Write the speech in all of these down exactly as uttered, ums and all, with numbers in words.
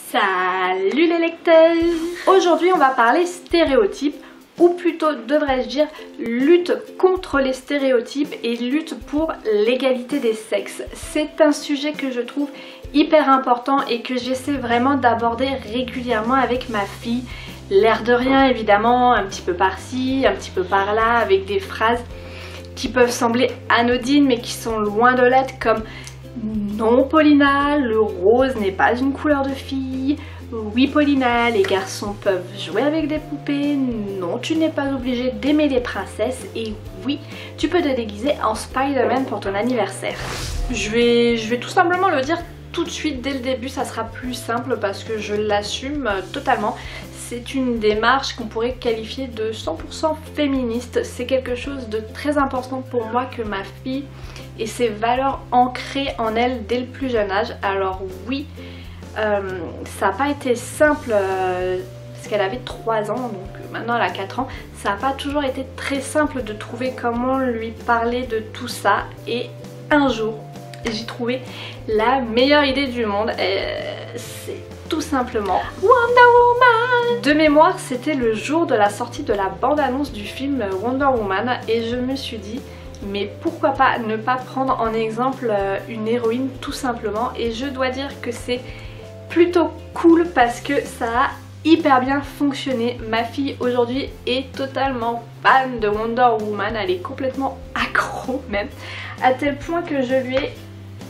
Salut les lecteurs! Aujourd'hui on va parler stéréotypes, ou plutôt devrais-je dire lutte contre les stéréotypes et lutte pour l'égalité des sexes. C'est un sujet que je trouve hyper important et que j'essaie vraiment d'aborder régulièrement avec ma fille. L'air de rien évidemment, un petit peu par-ci, un petit peu par-là, avec des phrases qui peuvent sembler anodines mais qui sont loin de l'être, comme non Paulina, le rose n'est pas une couleur de fille. Oui Paulina, les garçons peuvent jouer avec des poupées. Non, tu n'es pas obligée d'aimer les princesses. Et oui, tu peux te déguiser en Spider-Man pour ton anniversaire. Je vais, je vais tout simplement le dire tout de suite dès le début, ça sera plus simple parce que je l'assume totalement. C'est une démarche qu'on pourrait qualifier de cent pour cent féministe. C'est quelque chose de très important pour moi que ma fille ait ses valeurs ancrées en elle dès le plus jeune âge. Alors oui, euh, ça n'a pas été simple euh, parce qu'elle avait trois ans, donc maintenant elle a quatre ans. Ça n'a pas toujours été très simple de trouver comment lui parler de tout ça. Et un jour, j'ai trouvé la meilleure idée du monde. C'est tout simplement Wonder Woman. De mémoire, c'était le jour de la sortie de la bande-annonce du film Wonder Woman et je me suis dit mais pourquoi pas ne pas prendre en exemple une héroïne tout simplement. Et je dois dire que c'est plutôt cool parce que ça a hyper bien fonctionné. Ma fille aujourd'hui est totalement fan de Wonder Woman, elle est complètement accro même, à tel point que je lui ai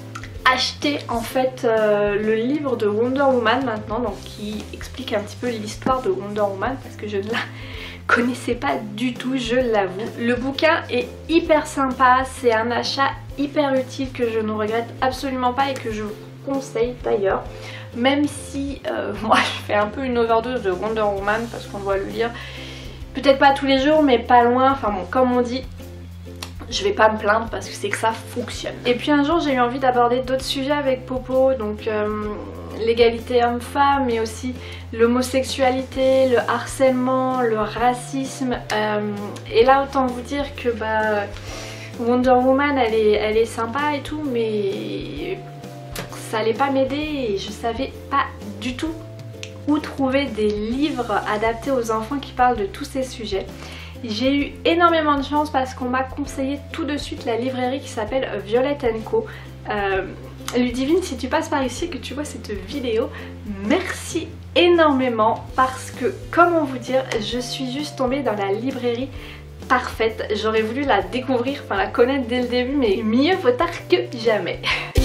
acheté en fait euh, le livre de Wonder Woman maintenant, donc qui explique un petit peu l'histoire de Wonder Woman parce que je ne la connaissais pas du tout, je l'avoue. Le bouquin est hyper sympa, c'est un achat hyper utile que je ne regrette absolument pas et que je vous conseille d'ailleurs, même si euh, moi je fais un peu une overdose de Wonder Woman parce qu'on doit le lire peut-être pas tous les jours mais pas loin, enfin bon, comme on dit, je vais pas me plaindre parce que c'est que ça fonctionne. Et puis un jour j'ai eu envie d'aborder d'autres sujets avec Popo, donc euh, l'égalité homme-femme mais aussi l'homosexualité, le harcèlement, le racisme, euh, et là autant vous dire que bah Wonder Woman elle est, elle est sympa et tout mais ça allait pas m'aider et je savais pas du tout où trouver des livres adaptés aux enfants qui parlent de tous ces sujets. J'ai eu énormément de chance parce qu'on m'a conseillé tout de suite la librairie qui s'appelle Violet and Co. Euh, Ludivine, si tu passes par ici et que tu vois cette vidéo, merci énormément parce que, comment vous dire, je suis juste tombée dans la librairie parfaite. J'aurais voulu la découvrir, enfin la connaître dès le début, mais mieux vaut tard que jamais.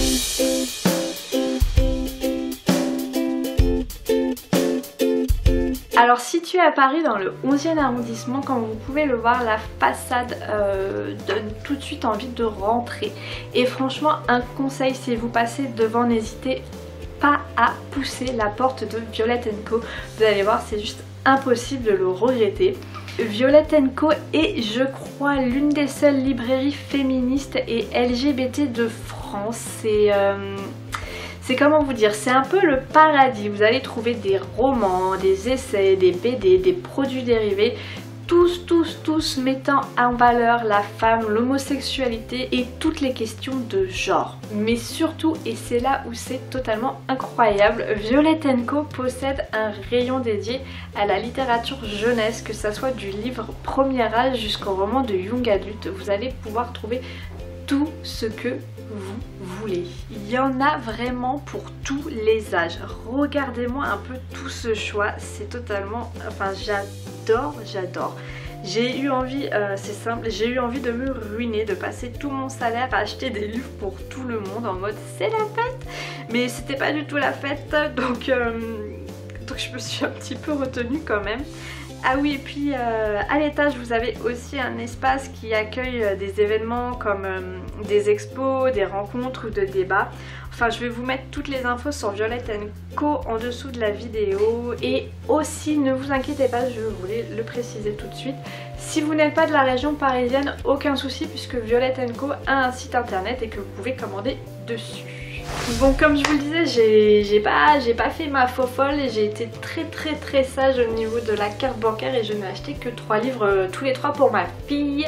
Alors situé à Paris dans le onzième arrondissement, comme vous pouvez le voir, la façade euh, donne tout de suite envie de rentrer. Et franchement, un conseil, si vous passez devant, n'hésitez pas à pousser la porte de Violet and Co. Vous allez voir, c'est juste impossible de le regretter. Violet and Co est, je crois, l'une des seules librairies féministes et L G B T de France. C'est... Euh C'est comment vous dire, c'est un peu le paradis. Vous allez trouver des romans, des essais, des B D, des produits dérivés, tous, tous, tous mettant en valeur la femme, l'homosexualité et toutes les questions de genre. Mais surtout, et c'est là où c'est totalement incroyable, Violet and Co possède un rayon dédié à la littérature jeunesse, que ça soit du livre premier âge jusqu'au roman de young adulte. Vous allez pouvoir trouver tout ce que vous voulez. Il y en a vraiment pour tous les âges. Regardez-moi un peu tout ce choix, c'est totalement... Enfin j'adore, j'adore. J'ai eu envie, euh, c'est simple, j'ai eu envie de me ruiner, de passer tout mon salaire à acheter des livres pour tout le monde en mode c'est la fête. Mais c'était pas du tout la fête, donc, euh, donc je me suis un petit peu retenue quand même. Ah oui, et puis euh, à l'étage vous avez aussi un espace qui accueille euh, des événements comme euh, des expos, des rencontres ou de débats. Enfin je vais vous mettre toutes les infos sur Violet and Co en dessous de la vidéo. Et aussi ne vous inquiétez pas, je voulais le préciser tout de suite, si vous n'êtes pas de la région parisienne, aucun souci puisque Violet and Co a un site internet et que vous pouvez commander dessus. Bon, comme je vous le disais, j'ai pas, j'ai pas fait ma faux folle et j'ai été très très très sage au niveau de la carte bancaire et je n'ai acheté que trois livres euh, tous les trois pour ma fille.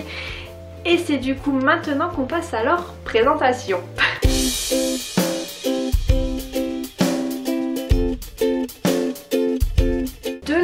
Et c'est du coup maintenant qu'on passe à leur présentation.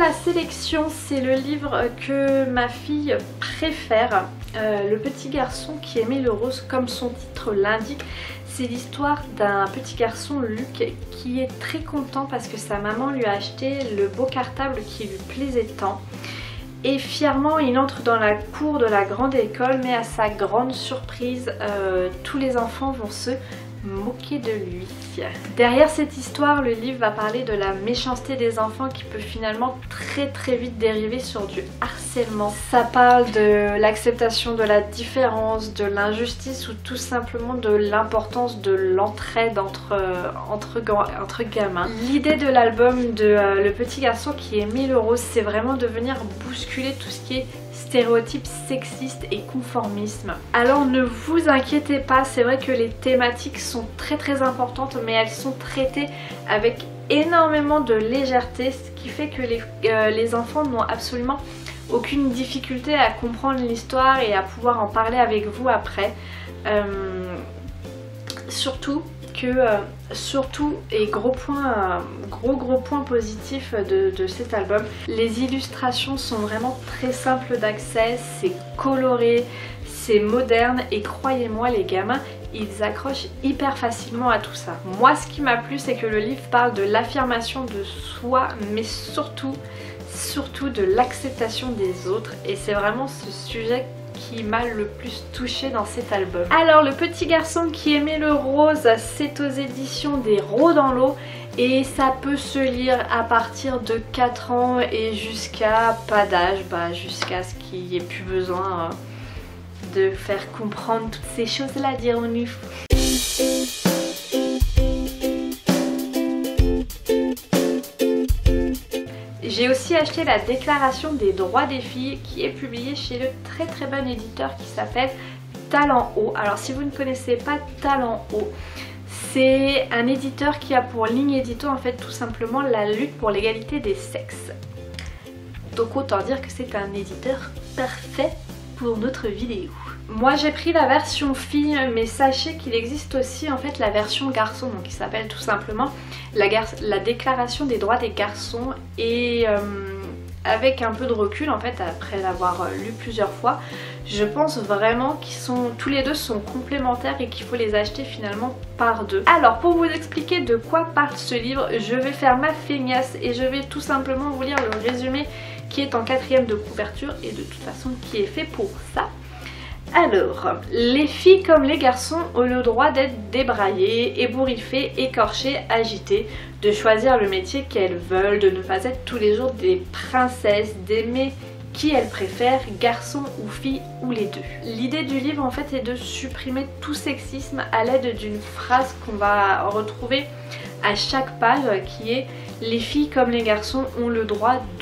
la sélection, c'est le livre que ma fille préfère, euh, Le petit garçon qui aimait le rose, comme son titre l'indique. C'est l'histoire d'un petit garçon, Luc, qui est très content parce que sa maman lui a acheté le beau cartable qui lui plaisait tant. Et fièrement, il entre dans la cour de la grande école, mais à sa grande surprise, euh, tous les enfants vont se moquer de lui. Derrière cette histoire, le livre va parler de la méchanceté des enfants qui peut finalement très très vite dériver sur du harcèlement. Ça parle de l'acceptation de la différence, de l'injustice ou tout simplement de l'importance de l'entraide entre, entre, entre gamins. L'idée de l'album de euh, Le petit garçon qui aimait le rose, c'est vraiment de venir bousculer tout ce qui est stéréotypes sexistes et conformisme. Alors ne vous inquiétez pas, c'est vrai que les thématiques sont très très importantes, mais elles sont traitées avec énormément de légèreté, ce qui fait que les, euh, les enfants n'ont absolument aucune difficulté à comprendre l'histoire et à pouvoir en parler avec vous après. Euh, surtout que, euh, surtout et gros point, euh, gros gros point positif de, de cet album, les illustrations sont vraiment très simples d'accès, c'est coloré, c'est moderne et croyez-moi les gamins, ils accrochent hyper facilement à tout ça. Moi ce qui m'a plu, c'est que le livre parle de l'affirmation de soi, mais surtout, surtout de l'acceptation des autres, et c'est vraiment ce sujet qui m'a le plus touchée dans cet album. Alors Le petit garçon qui aimait le rose, c'est aux éditions des Rots dans l'eau et ça peut se lire à partir de quatre ans et jusqu'à pas d'âge, bah, jusqu'à ce qu'il n'y ait plus besoin euh, de faire comprendre toutes ces choses là, dirons-nous. J'ai aussi acheté la déclaration des droits des filles qui est publiée chez le très très bon éditeur qui s'appelle Talent Haut. Alors si vous ne connaissez pas Talent Haut, c'est un éditeur qui a pour ligne édito en fait tout simplement la lutte pour l'égalité des sexes. Donc autant dire que c'est un éditeur parfait pour notre vidéo. Moi j'ai pris la version fille, mais sachez qu'il existe aussi en fait la version garçon, donc qui s'appelle tout simplement la, la déclaration des droits des garçons. Et euh, avec un peu de recul en fait, après l'avoir lu plusieurs fois, je pense vraiment qu'ils sont tous les deux sont complémentaires et qu'il faut les acheter finalement par deux. Alors pour vous expliquer de quoi parle ce livre, je vais faire ma feignasse et je vais tout simplement vous lire le résumé qui est en quatrième de couverture et de toute façon qui est fait pour ça. Alors, les filles comme les garçons ont le droit d'être débraillées, ébouriffées, écorchées, agitées, de choisir le métier qu'elles veulent, de ne pas être tous les jours des princesses, d'aimer qui elles préfèrent, garçons ou filles ou les deux. L'idée du livre en fait est de supprimer tout sexisme à l'aide d'une phrase qu'on va retrouver à chaque page qui est « Les filles comme les garçons ont le droit de ».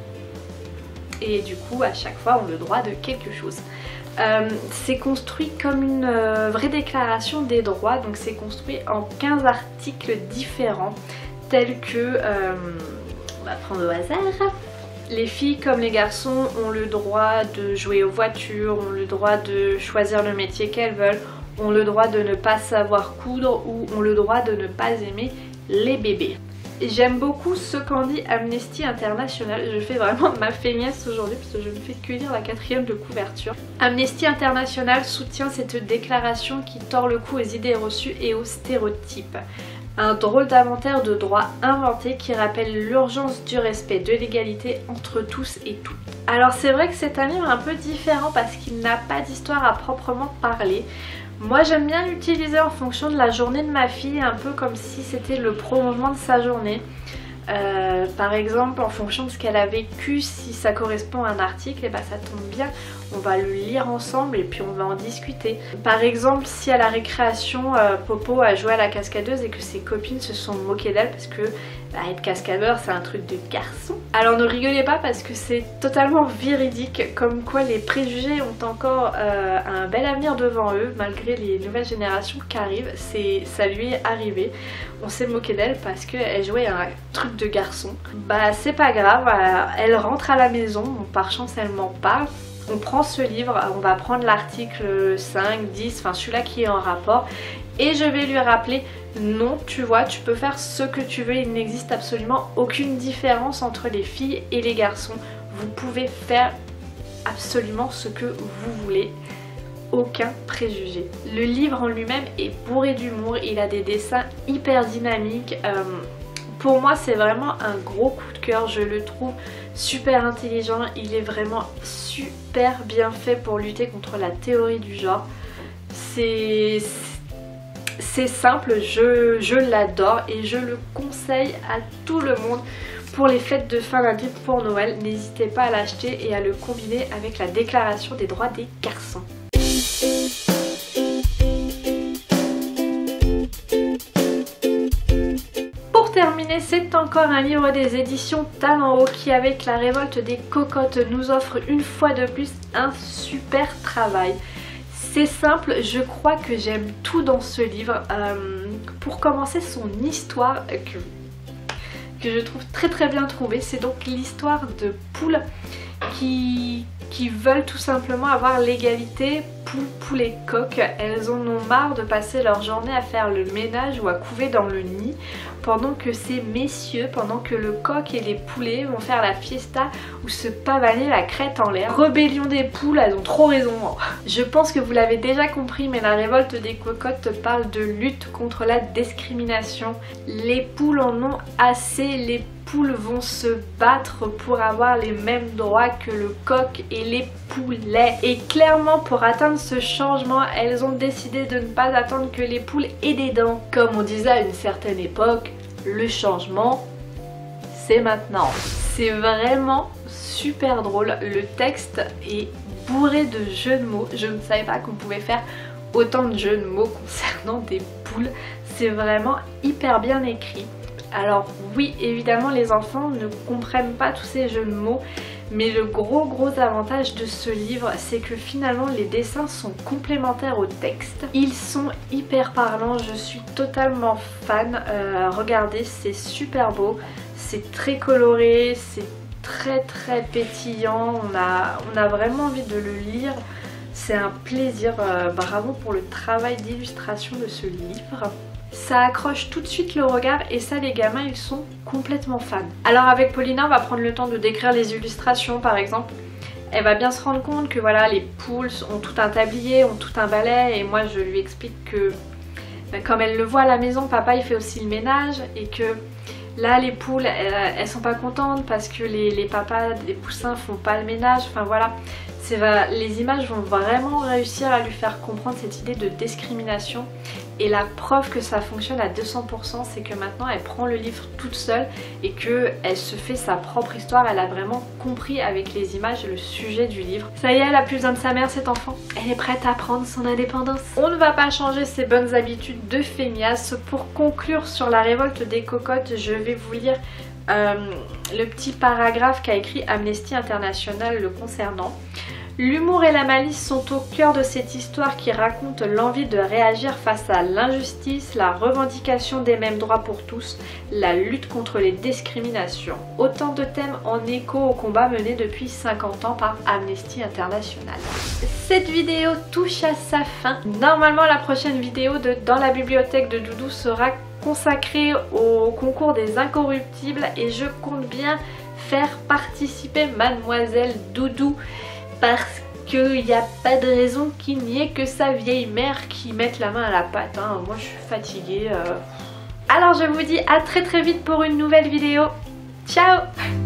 Et du coup à chaque fois ont le droit de quelque chose. Euh, c'est construit comme une euh, vraie déclaration des droits, donc c'est construit en quinze articles différents tels que, euh, on va prendre au hasard, les filles comme les garçons ont le droit de jouer aux voitures, ont le droit de choisir le métier qu'elles veulent, ont le droit de ne pas savoir coudre ou ont le droit de ne pas aimer les bébés. J'aime beaucoup ce qu'en dit Amnesty International, je fais vraiment ma feignasse aujourd'hui parce que je ne fais que lire la quatrième de couverture. Amnesty International soutient cette déclaration qui tord le cou aux idées reçues et aux stéréotypes. Un drôle d'inventaire de droits inventés qui rappelle l'urgence du respect de l'égalité entre tous et toutes. Alors c'est vrai que c'est un livre un peu différent parce qu'il n'a pas d'histoire à proprement parler. Moi j'aime bien l'utiliser en fonction de la journée de ma fille, un peu comme si c'était le prolongement de sa journée. Euh, par exemple en fonction de ce qu'elle a vécu, si ça correspond à un article, et bah ça tombe bien, on va le lire ensemble et puis on va en discuter. Par exemple si à la récréation euh, Popo a joué à la cascadeuse et que ses copines se sont moquées d'elle parce que bah, être cascadeur c'est un truc de garçon. Alors ne rigolez pas parce que c'est totalement véridique, comme quoi les préjugés ont encore euh, un bel avenir devant eux malgré les nouvelles générations qui arrivent. Ça lui est arrivé, on s'est moqué d'elle parce qu'elle jouait à un truc de garçon. Bah c'est pas grave, elle rentre à la maison, bon, par chance elle m'en parle. On prend ce livre, on va prendre l'article cinq, dix, enfin celui-là qui est en rapport Et je vais lui rappeler, non, tu vois, tu peux faire ce que tu veux, il n'existe absolument aucune différence entre les filles et les garçons. Vous pouvez faire absolument ce que vous voulez, aucun préjugé. Le livre en lui-même est bourré d'humour, il a des dessins hyper dynamiques. Euh, pour moi c'est vraiment un gros coup de cœur, je le trouve super intelligent, il est vraiment super bien fait pour lutter contre la théorie du genre. C'est... C'est simple, je, je l'adore et je le conseille à tout le monde pour les fêtes de fin d'année, pour Noël. N'hésitez pas à l'acheter et à le combiner avec la déclaration des droits des garçons. Pour terminer, c'est encore un livre des éditions Talent Haut qui, avec La Révolte des Cocottes, nous offre une fois de plus un super travail. C'est simple, je crois que j'aime tout dans ce livre. Euh, pour commencer, son histoire que, que je trouve très très bien trouvée, c'est donc l'histoire de poules qui, qui veulent tout simplement avoir l'égalité poules, poules et coqs. Elles en ont marre de passer leur journée à faire le ménage ou à couver dans le nid, pendant que ces messieurs, pendant que le coq et les poulets vont faire la fiesta ou se pavaner la crête en l'air. Rébellion des poules, elles ont trop raison. Je pense que vous l'avez déjà compris, mais La Révolte des Cocottes parle de lutte contre la discrimination. Les poules en ont assez, les poules vont se battre pour avoir les mêmes droits que le coq et les poulets. Et clairement, pour atteindre ce changement, elles ont décidé de ne pas attendre que les poules aient des dents. Comme on disait à une certaine époque, le changement, c'est maintenant. C'est vraiment super drôle, le texte est bourré de jeux de mots. Je ne savais pas qu'on pouvait faire autant de jeux de mots concernant des poules. C'est vraiment hyper bien écrit. Alors oui, évidemment les enfants ne comprennent pas tous ces jeux de mots, mais le gros gros avantage de ce livre, c'est que finalement les dessins sont complémentaires au texte. Ils sont hyper parlants, je suis totalement fan. Euh, regardez, c'est super beau, c'est très coloré, c'est très très pétillant, on a, on a vraiment envie de le lire. C'est un plaisir, euh, bravo pour le travail d'illustration de ce livre. Ça accroche tout de suite le regard et ça, les gamins ils sont complètement fans. Alors avec Paulina on va prendre le temps de décrire les illustrations par exemple. Elle va bien se rendre compte que voilà, les poules ont tout un tablier, ont tout un balai, et moi je lui explique que ben, comme elle le voit à la maison, papa il fait aussi le ménage et que là les poules elles, elles sont pas contentes parce que les, les papas des poussins font pas le ménage, enfin voilà. Les images vont vraiment réussir à lui faire comprendre cette idée de discrimination, et la preuve que ça fonctionne à deux cents pour cent, c'est que maintenant elle prend le livre toute seule et qu'elle se fait sa propre histoire. Elle a vraiment compris avec les images le sujet du livre. Ça y est, elle a plus besoin de sa mère, cette enfant. Elle est prête à prendre son indépendance. On ne va pas changer ses bonnes habitudes de feignasse. Pour conclure sur La Révolte des Cocottes, je vais vous lire euh, le petit paragraphe qu'a écrit Amnesty International le concernant. L'humour et la malice sont au cœur de cette histoire qui raconte l'envie de réagir face à l'injustice, la revendication des mêmes droits pour tous, la lutte contre les discriminations. Autant de thèmes en écho au combat mené depuis cinquante ans par Amnesty International. Cette vidéo touche à sa fin. Normalement la prochaine vidéo de Dans la bibliothèque de Doudou sera consacrée au concours des incorruptibles et je compte bien faire participer Mademoiselle Doudou, parce qu'il n'y a pas de raison qu'il n'y ait que sa vieille mère qui mette la main à la pâte, hein. Moi je suis fatiguée. Euh... Alors je vous dis à très très vite pour une nouvelle vidéo. Ciao!